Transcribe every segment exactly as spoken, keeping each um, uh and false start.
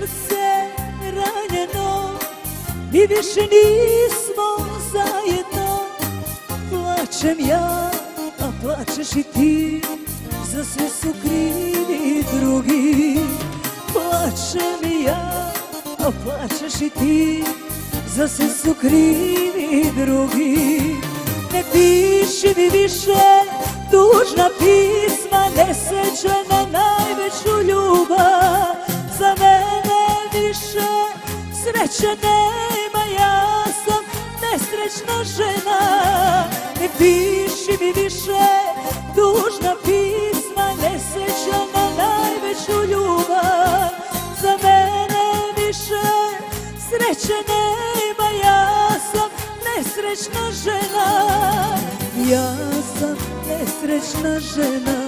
srce ranjeno i više nismo zajedno. Plačem ja, a plačeš i ti, za sve su krivi drugi. Plačem ja, a plačeš i ti, za sve su krivi drugi. Ne piši mi više tužna pisma, ne seća na najveću ljubav. Za mene više sreće nema, ja sam nesrećna žena. Ne piši mi više tužna pisma, ne seća na najveću ljubav. Za mene više sreće nema, ja sam nesrećna žena. Ja sam nesrećna žena.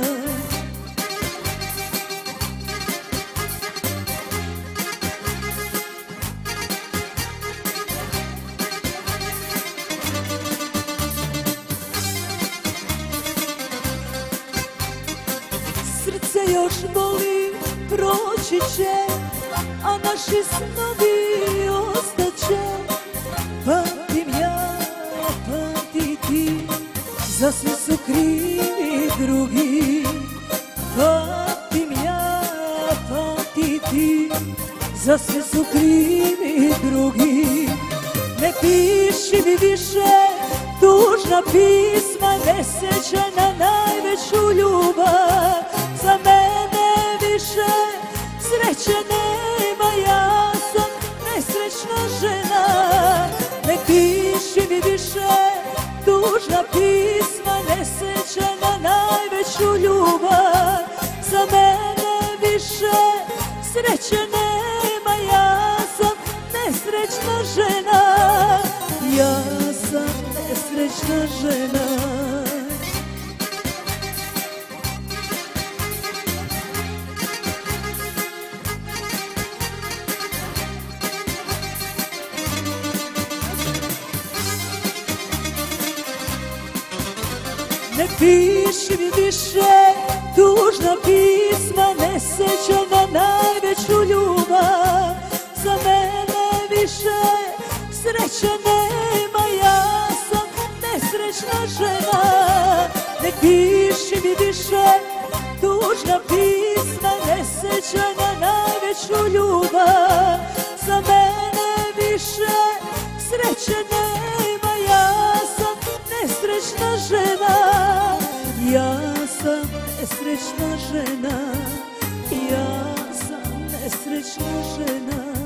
Srce još boli, proći će, a naši snovi ostaće. Pamtim ja, pamti ti, za sve su krivi drugi. Pamtim ja, pamti ti, za sve su krivi drugi. Ne piši mi više tužna pisma, ne seća na najveću ljubav. Za mene više sreće nema, ja sam nesrećna žena. Ne piši mi više tužna pisma, ne seća na najveću ljubav. Za mene više sreće nema, ja sam nesrećna žena. Ja sam nesrećna žena. Ne piši mi više tužna pisma, ne seća na najveću ljubav. Za mene više sreće nema, ja sam nesrećna žena. Ne piši mi više tužna pisma, ne seća na najveću ljubav. Za mene više sreće nema, ja sam nesrećna žena. Ja sam nesrećna žena, ja sam nesrećna žena.